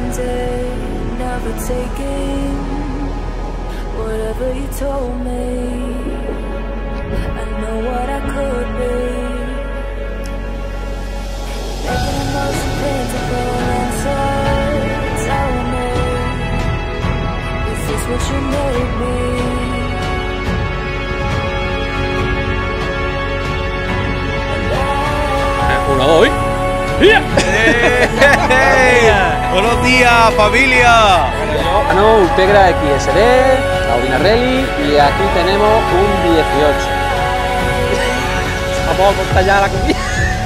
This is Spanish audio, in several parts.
ended, never taking whatever you told me. I know what I could be, making emotion painful and so tell me, is this what you made me? Uno, dos, ¡yeah! Buenos días, familia. Bueno, Ultegra XSD, Audina Rally y aquí tenemos un 18. Vamos a cortar ya la comida.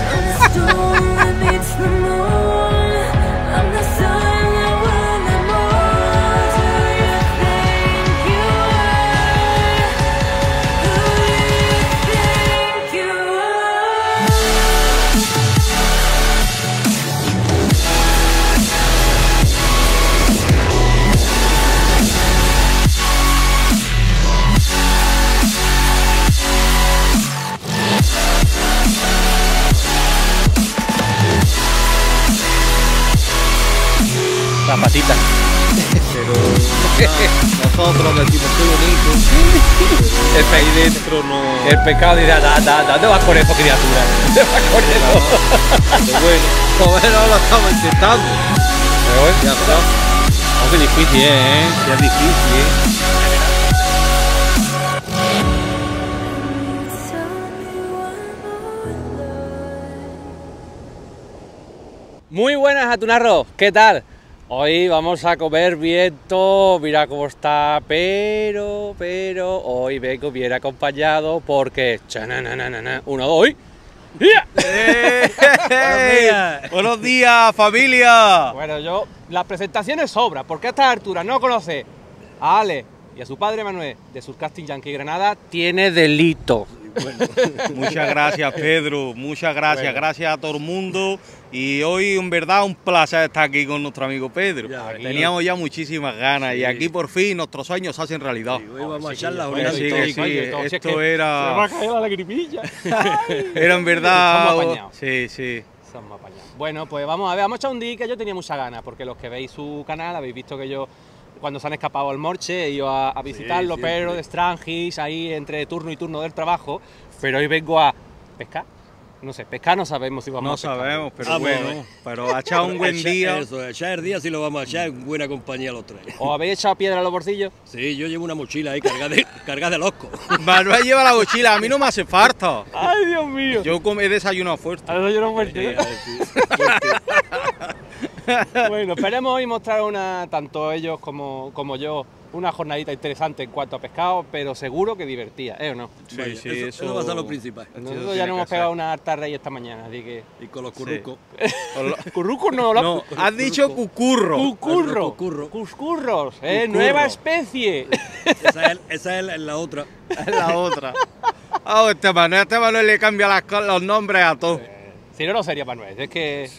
La patita. Pero nosotros decimos qué bonito. Ahí dentro no. El pecado dirá, ¿dónde vas con eso, criatura? ¿Dónde vas con eso? Pero bueno, por menos lo estamos intentando. Pero bueno, Ya está. oh, qué difícil, Ya es difícil, Muy buenas, atunarros, ¿qué tal? Hoy vamos a comer viento, mira cómo está, pero hoy vengo bien acompañado porque... Uno, dos, ¡yeah! Buenos días, familia. Bueno, yo, las presentaciones sobran, porque a estas alturas no conoce a Ale y a su padre Manuel de Surcasting Yankee Granada, tiene delito. Bueno, muchas gracias, Pedro, muchas gracias, Bueno. Gracias a todo el mundo. Y hoy, en verdad, un placer estar aquí con nuestro amigo Pedro. Teníamos ya muchísimas ganas y aquí por fin nuestros sueños se hacen realidad. Hoy vamos a echar la Oye, sí, jornada. que sí, Oye, esto era... Se me ha caído la lagrimilla. Era en verdad... Estamos apañados. Sí, sí. Somos apañados. Bueno, pues vamos a ver, vamos a echar un día que yo tenía muchas ganas, porque los que veis su canal habéis visto que yo, cuando se han escapado al Morche, he ido a visitarlo, sí, pero de Strangis, ahí entre turno y turno del trabajo, pero hoy vengo a pescar. No sé, pescar no sabemos si vamos No a pescar. sabemos, pero Ah, bueno, bueno. pero ha echado un buen día. Eso, echar el día sí lo vamos a echar en buena compañía los tres. ¿Os habéis echado piedra a los bolsillos? Sí, yo llevo una mochila ahí cargada de losco. Manuel lleva la mochila, a mí no me hace falta. ¡Ay, Dios mío! Yo he desayunado fuerte. Ahora yo no fuerte. Bueno, esperemos hoy mostrar tanto ellos como yo, una jornadita interesante en cuanto a pescado, pero seguro que divertida, ¿o no? Sí, sí, eso va a ser lo principal. Nosotros ya nos hemos pegado una harta rey esta mañana, así que... Y con los currucos. Currucos no, No, has dicho cucurro. Cucurro. Cucurro. Cuscurros, Cucurro. nueva especie. Esa es la otra. Es la otra. Ah, este Manuel le cambia los nombres a todos. Si no, no sería Manuel, es que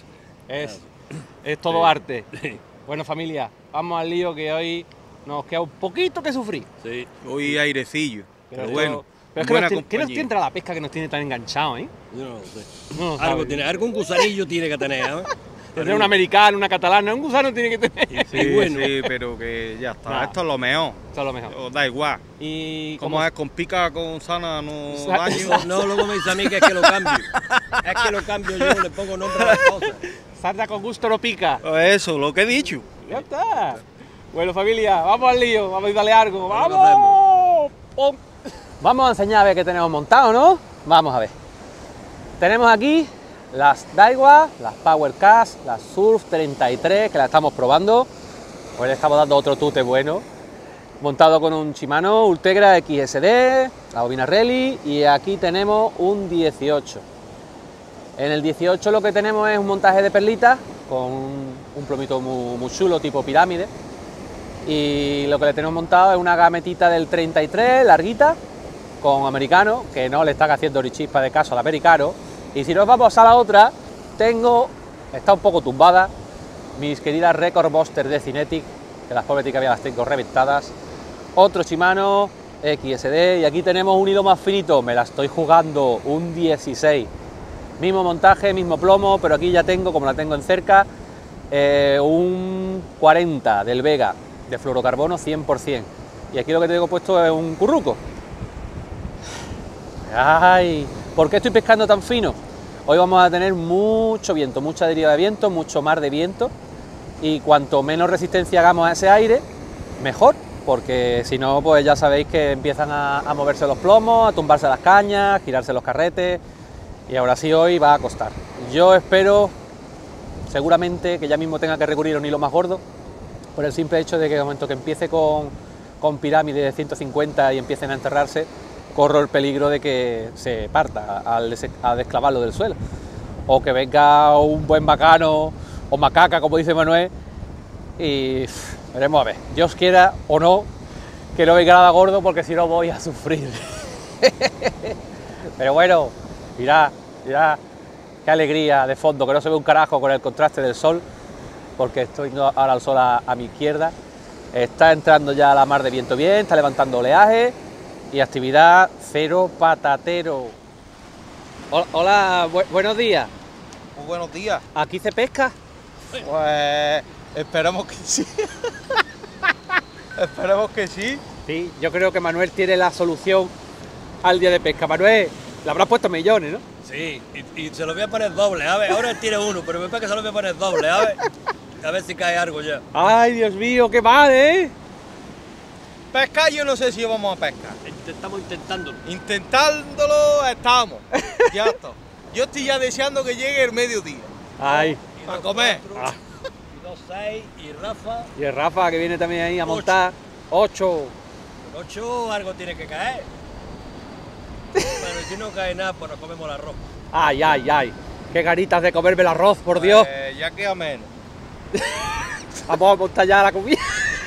es todo arte. Bueno, familia, vamos al lío que hoy nos queda un poquito que sufrir. Sí. Hoy airecillo, pero esto- bueno. Pero es que buena ¿qué nos compañía. tiene la pesca que nos tiene tan enganchados, Yo no lo sé. No lo sabe. Algún gusanillo tiene que tener, ¿eh? Tendrá un americano, una catalana, un gusano tiene que tener. Sí, bueno. sí, pero que ya está. Nah. Esto es lo mejor. Eso es lo mejor. Os da igual. Y Como es con pica, con sana, no Sa- daño. No, luego me dice a mí que es que lo cambio. Es que lo cambio yo, le pongo nombre a las cosas. sarda con gusto no pica. Eso, lo que he dicho. Ya está. Bueno, familia, vamos al lío, vamos a darle algo. Lo ¡Vamos! ¡Pum! Vamos a enseñar a ver qué tenemos montado, ¿no? Vamos a ver. Tenemos aquí las Daiwa, las Power Cast, las Surf 33, que las estamos probando. Pues le estamos dando otro tute bueno. Montado con un Shimano Ultegra XSD, la bobina Rally, y aquí tenemos un 18. En el 18 lo que tenemos es un montaje de perlitas con un plomito muy chulo, tipo pirámide. Y lo que le tenemos montado es una gametita del 33, larguita, con americano, que no le están haciendo ni chispa de caso al americano. Y si nos vamos a la otra, está un poco tumbada, mis queridas Record Buster de Cinetic, que las pobres que las tengo reventadas. Otro Shimano XSD, y aquí tenemos un hilo más finito, me la estoy jugando, un 16. Mismo montaje, mismo plomo, pero aquí ya tengo, como la tengo en cerca, un 40 del Vega, de fluorocarbono 100%. Y aquí lo que tengo puesto es un curruco. ¡Ay! ¿Por qué estoy pescando tan fino? Hoy vamos a tener mucho viento, mucha deriva de viento, mucho mar de viento. Y cuanto menos resistencia hagamos a ese aire, mejor. Porque si no, pues ya sabéis que empiezan a moverse los plomos, a tumbarse las cañas, a girarse los carretes. Y ahora sí, hoy va a costar. Yo espero, seguramente, que ya mismo tenga que recurrir a un hilo más gordo, por el simple hecho de que en el momento que empiece con pirámides de 150 y empiecen a enterrarse, corro el peligro de que se parta al desclavarlo del suelo. O que venga un buen bacano o macaca, como dice Manuel, y veremos a ver. Dios quiera o no que no venga nada gordo, porque si no voy a sufrir. Pero bueno, mirad, mirad qué alegría de fondo, que no se ve un carajo con el contraste del sol, porque estoy viendo ahora el sol a mi izquierda. Está entrando ya la mar de viento bien, está levantando oleaje y actividad cero patatero. Hola, buenos días. Muy buenos días. ¿Aquí se pesca? Pues esperamos que sí. Esperemos que sí. Sí, yo creo que Manuel tiene la solución al día de pesca. Manuel, le habrás puesto millones, ¿no? Sí, y se lo voy a poner doble, a ver, ahora él tiene uno, pero me parece que se lo voy a poner doble, a ver si cae algo ya. Ay, Dios mío, qué mal, ¿eh? Pescar yo no sé si vamos a pescar. Estamos intentándolo. Intentándolo estamos. Ya está. Yo estoy ya deseando que llegue el mediodía. Ay. Para comer. Ah. Y 2-6 y Rafa. Y el Rafa, que viene también ahí a montar. 8. Con 8 algo tiene que caer. Pero si no cae nada, pues nos comemos el arroz. Ay, ay, ay. Qué ganitas de comerme el arroz, por Dios. Ya queda menos. Vamos a montar ya la comida.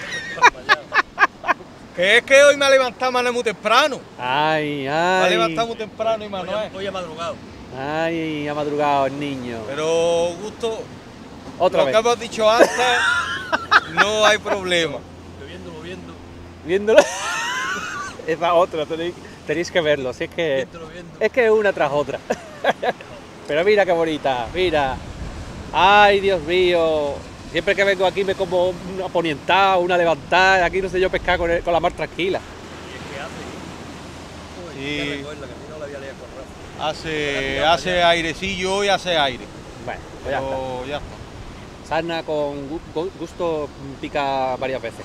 Que es que hoy me ha levantado Manuel muy temprano. Ay, Me ha ay. levantado muy temprano y Manuel. Hoy ha madrugado. Ay, ha madrugado el niño. Pero gusto, Otra lo vez. que hemos dicho antes, no hay problema. Viendo. Viéndolo. Esa otra, tenéis que verlo. Si es que es que es una tras otra. Pero mira qué bonita, mira. Ay, Dios mío. Siempre que vengo aquí me como una ponientada, una levantada. Aquí no sé yo pescar con la mar tranquila. Y es que hace. Sí. Hay que recogerla, que si no la voy a liar con Rafa. Hace airecillo y hace aire. Bueno, pues ya está. Pero ya está. Sarna con gusto pica varias veces.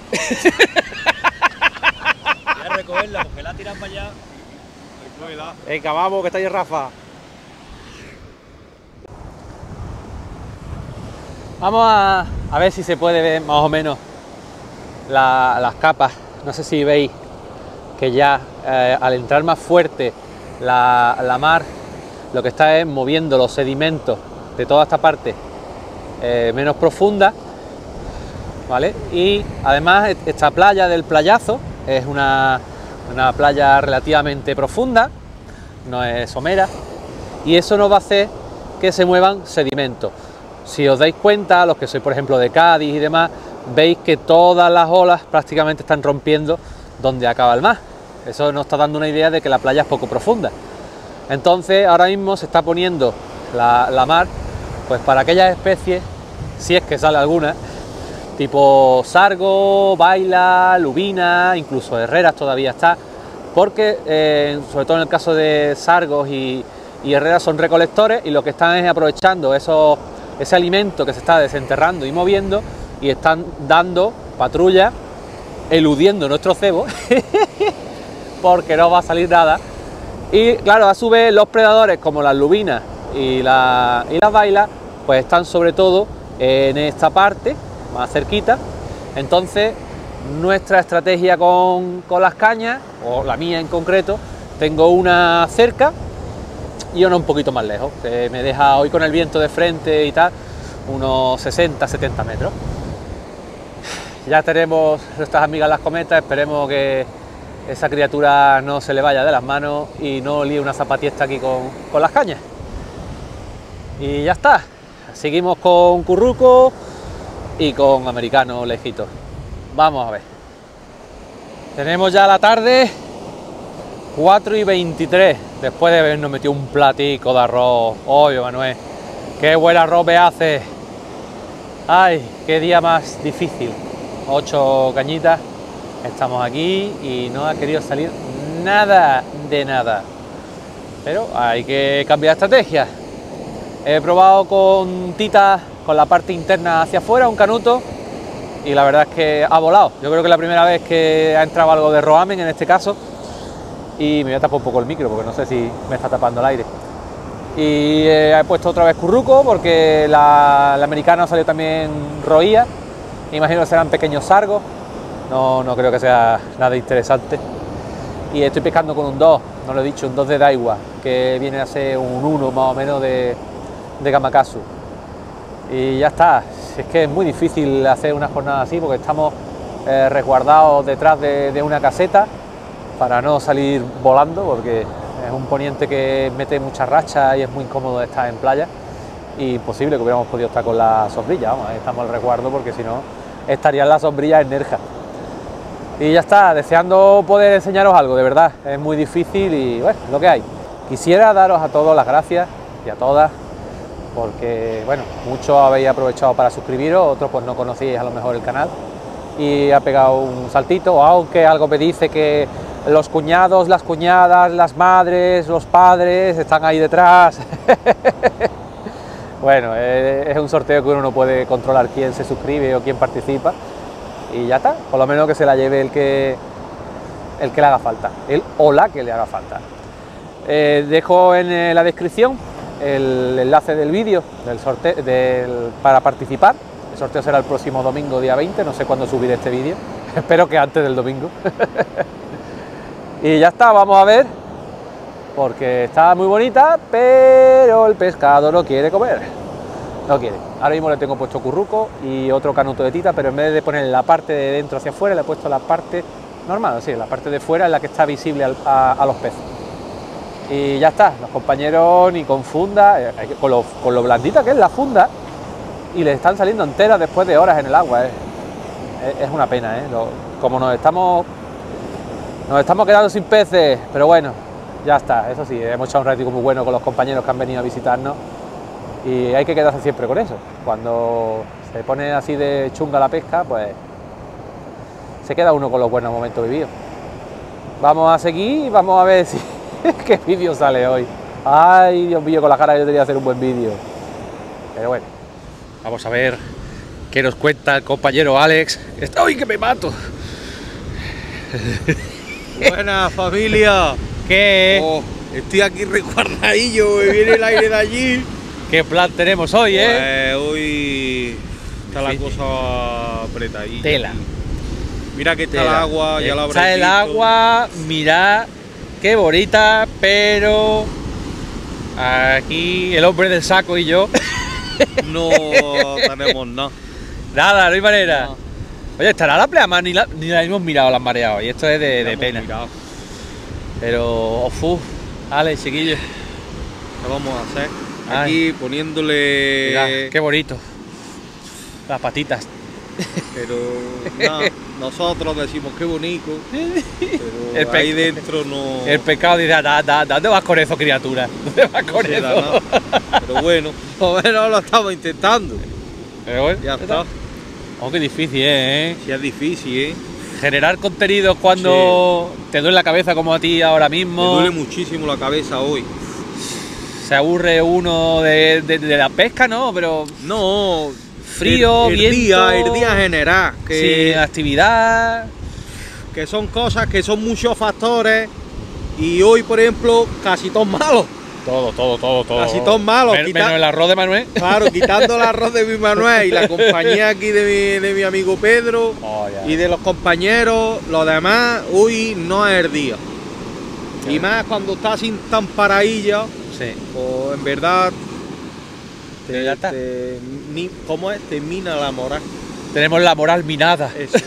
Voy a recogerla porque la tiran para allá. Venga, vamos, que está ahí Rafa. Vamos a ver si se puede ver más o menos las capas. No sé si veis que ya al entrar más fuerte la mar, lo que está es moviendo los sedimentos de toda esta parte menos profunda, ¿vale? Y además esta playa del Playazo es una playa relativamente profunda, no es somera, y eso nos va a hacer que se muevan sedimentos. Si os dais cuenta, los que sois por ejemplo de Cádiz y demás, veis que todas las olas prácticamente están rompiendo donde acaba el mar. Eso nos está dando una idea de que la playa es poco profunda. Entonces ahora mismo se está poniendo la mar pues para aquellas especies, si es que sale alguna, tipo sargo, baila, lubina, incluso herreras todavía está, porque sobre todo en el caso de sargos y herreras son recolectores y lo que están es aprovechando ese alimento que se está desenterrando y moviendo y están dando patrulla, eludiendo nuestro cebo, porque no va a salir nada. Y claro, a su vez los predadores como las lubinas y las bailas, pues están sobre todo en esta parte, más cerquita. Entonces nuestra estrategia con las cañas, o la mía en concreto, tengo una cerca y una un poquito más lejos, que me deja hoy con el viento de frente y tal, unos 60-70 metros. Ya tenemos nuestras amigas las cometas, esperemos que esa criatura no se le vaya de las manos y no líe una zapatiesta aquí con las cañas. Y ya está, seguimos con curruco y con americano lejitos. Vamos a ver. Tenemos ya la tarde, 4:23, después de habernos metido un platico de arroz. Oye, Manuel, qué buen arroz me hace. Ay, qué día más difícil. 8 cañitas, estamos aquí y no ha querido salir nada de nada. Pero hay que cambiar estrategia. He probado con tita, con la parte interna hacia afuera, un canuto, y la verdad es que ha volado. Yo creo que es la primera vez que ha entrado algo de roamen en este caso. Y me voy a tapar un poco el micro porque no sé si me está tapando el aire. Y he puesto otra vez curruco porque la americana salió también roía. Imagino que serán pequeños sargos. No creo que sea nada interesante. Y estoy pescando con un 2, no lo he dicho, un 2 de Daiwa, que viene a ser un 1 más o menos de Gamakatsu. Y ya está. Es que es muy difícil hacer una jornada así porque estamos resguardados detrás de una caseta para no salir volando, porque es un poniente que mete muchas rachas y es muy incómodo estar en playa. Y imposible que hubiéramos podido estar con la sombrilla, vamos, estamos al resguardo porque si no estarían las sombrillas en Nerja. Y ya está, deseando poder enseñaros algo, de verdad, es muy difícil y bueno, lo que hay. Quisiera daros a todos las gracias y a todas, porque bueno, muchos habéis aprovechado para suscribiros, otros pues no conocíais a lo mejor el canal y ha pegado un saltito, aunque algo me dice que los cuñados, las cuñadas, las madres, los padres están ahí detrás. Bueno, es un sorteo que uno no puede controlar quién se suscribe o quién participa y ya está, por lo menos que se la lleve el que le haga falta, el o la que le haga falta. Dejo en la descripción el enlace del vídeo del sorteo para participar. El sorteo será el próximo domingo, día 20, no sé cuándo subiré este vídeo, espero que antes del domingo. Y ya está, vamos a ver, porque está muy bonita, pero el pescado no quiere comer, no quiere. Ahora mismo le tengo puesto curruco y otro canuto de tita, pero en vez de poner la parte de dentro hacia afuera, le he puesto la parte normal, sí, la parte de fuera es la que está visible a los peces. Y ya está, los compañeros ni con funda, con lo blandita que es la funda, y le están saliendo enteras después de horas en el agua. Es una pena, como nos estamos quedando sin peces, pero bueno, ya está. Eso sí, hemos echado un ratico muy bueno con los compañeros que han venido a visitarnos y hay que quedarse siempre con eso. Cuando se pone así de chunga la pesca, pues se queda uno con los buenos momentos vividos. Vamos a seguir y vamos a ver si qué vídeo sale hoy. Ay, Dios mío, con la cara yo debería hacer un buen vídeo. Pero bueno, vamos a ver qué nos cuenta el compañero Alex. ¡Uy, que me mato! Buena familia. ¿Qué? Oh, estoy aquí resguardadillo, me viene el aire de allí. ¿Qué plan tenemos hoy, Pues hoy está la cosa apretadilla. Tela. Mira que está Tela. el agua, ya la habré Está el visto. agua, mirad qué bonita, pero aquí el hombre del saco y yo No tenemos nada. nada, no hay manera. No. Oye, estará la pleamar, ni la hemos mirado, la han mareado, y esto es de Hemos pena. mirado. Pero, Ale, chiquillo, ¿Qué vamos a hacer? Ay. Aquí poniéndole... mirad, qué bonito. Las patitas. Pero nada, nosotros decimos qué bonito, El pero pe- ahí dentro no... El pescado dice, ¿dónde vas con eso, criatura? ¿Dónde vas no con se da eso? nada. Pero bueno, por lo menos lo estamos intentando. Pero bueno, Ya está. Oh, qué difícil es, Sí, es difícil, generar contenidos cuando te duele la cabeza como a ti ahora Me mismo. duele muchísimo la cabeza hoy. Se aburre uno de la pesca, ¿no? Pero No, frío, el viento, día general, que, sin actividad. que son cosas que son muchos factores y hoy, por ejemplo, casi todos malos. Todo. Casi todos malos. Menos el arroz de Manuel. Claro, quitando el arroz de mi Manuel y la compañía aquí de mi amigo Pedro Oh, ya. y de los compañeros, los demás, hoy no es el día. Ya. Y más cuando estás sin tan paradilla, Sí. pues en verdad, Pero ya está. ¿cómo es? Te mina la moral. Tenemos la moral minada. Eso.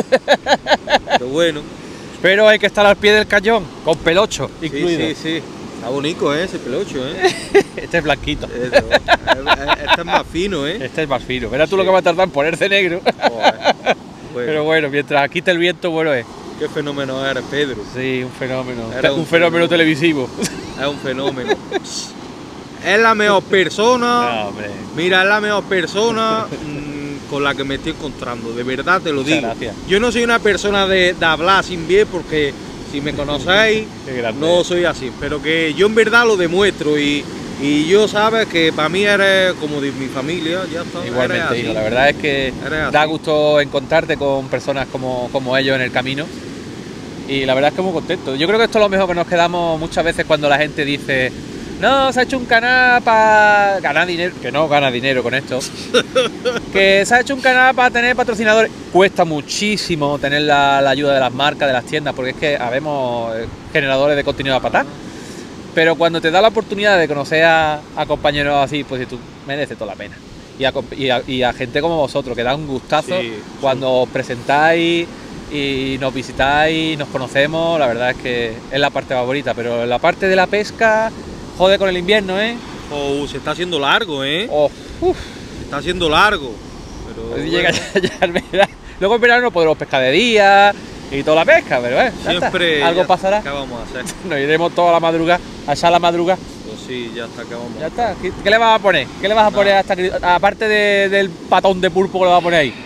Pero bueno, Pero hay que estar al pie del cañón, con pelocho incluido. sí. Está bonito, ese pelucho, Este es blanquito. Eso. Este es más fino, Este es más fino. Verás tú Sí. lo que va a tardar en ponerse negro. Joder. Bueno, Pero bueno, mientras quite el viento, bueno es. qué fenómeno eres, Pedro. Sí, un fenómeno. Era Un un fenómeno fenómeno. televisivo. Es un fenómeno. Es la mejor persona. No, hombre. Mira, es la mejor persona con la que me estoy encontrando, de verdad te lo Muchas digo. gracias. Yo no soy una persona de hablar sin bien, porque si me conocéis, Qué grande. no soy así, pero que yo en verdad lo demuestro y yo sabes que para mí eres como de mi familia, ya está. eres Igualmente, así. hijo, la verdad es que Eres da así. gusto encontrarte con personas como ellos en el camino y la verdad es que muy contento. Yo creo que esto es lo mejor que nos quedamos muchas veces cuando la gente dice no, se ha hecho un canal para ganar dinero, que no gana dinero con esto, que se ha hecho un canal para tener patrocinadores. Cuesta muchísimo tener la ayuda de las marcas, de las tiendas, porque es que habemos generadores de contenido a patar. Pero cuando te da la oportunidad de conocer a compañeros así, pues tú mereces toda la pena. Y a gente como vosotros, que da un gustazo Sí, cuando os presentáis y nos visitáis, nos conocemos, la verdad es que es la parte favorita. Pero en la parte de la pesca, jode con el invierno, ¿eh? Oh, se está haciendo largo, ¿eh? Oh, uf, Se está haciendo largo. Pero llega bueno, ya el verano. Luego en verano no podremos pescar de día y toda la pesca, pero ya está. siempre Algo ya- pasará. ¿Qué vamos a hacer? Nos iremos toda la madrugada, a echar la madrugada. Pues sí, ya está, ¿qué vamos a Ya hacer? está. ¿Qué le vas a poner? ¿Qué le vas a poner a esta aparte del patón de pulpo que le vas a poner ahí?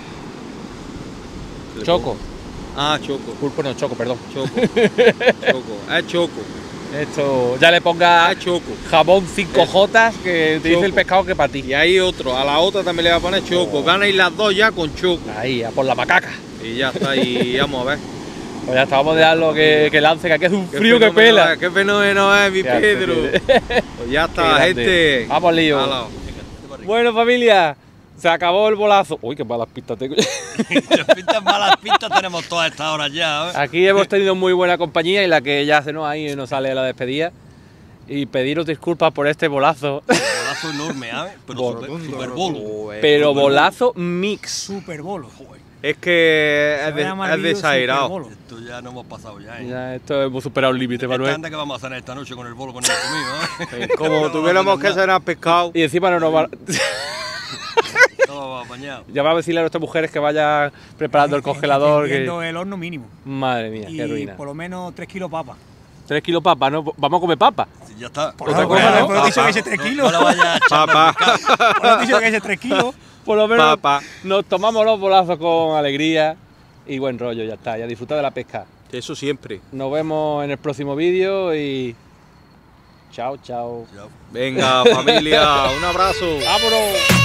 Le Choco. pongo- Ah, choco. Pulpo no, choco, perdón. Choco. Choco. Es choco. Esto ya le ponga Es choco. jamón 5J que te dice Choco. el pescado que para ti. Y hay otro, a la otra también le va a poner choco. Oh. Van a ir las dos ya con choco. Ahí, a por la macaca. Y ya está, y vamos a ver. Pues ya está, vamos a dejarlo que lance, que aquí hace un Qué frío que fenómeno pela. es, qué fenómeno es, mi Ya, Pedro. Pedro. Pues ya Qué está, grande. gente. Vamos al lío. Hala. Bueno, familia, se acabó el bolazo. Uy, qué malas pistas tengo. Malas pistas tenemos todas estas horas ya, ¿eh? Aquí hemos tenido muy buena compañía y la que ya se nos ahí nos sale la despedida. Y pediros disculpas por este bolazo. Bolazo enorme, ¿eh? Pero super bolo. Pero bolazo mix. Super bolo. Es que Se es, va a llamar es vídeo exagerado. Super bolo. Esto ya no hemos pasado ya, ¿eh? Ya, esto hemos superado el límite, Esta Manuel. anda que vamos a hacer esta noche con el bolo con el comido, ¿eh? Como tuviéramos que cenar pescado. Y encima no nos va... Todo apañado. Ya va a decirle a nuestras mujeres que vayan preparando el congelador. Viendo Que... el horno mínimo. Madre mía, Y qué ruina. por lo menos 3 kilos papa. 3 kilos papa, ¿no? Vamos a comer papa. Sí, ya está. Por Otra lo cosa, ¿no? he dicho Papa. que es 3 No, kilos. no la vayas a echar Papá. Por lo he dicho que es 3 kilos. Por lo menos Papa. nos tomamos los bolazos con alegría y buen rollo, ya está. Ya disfruta de la pesca. Eso siempre. Nos vemos en el próximo vídeo y... Chao, chao. Venga, familia, un abrazo. ¡Vámonos!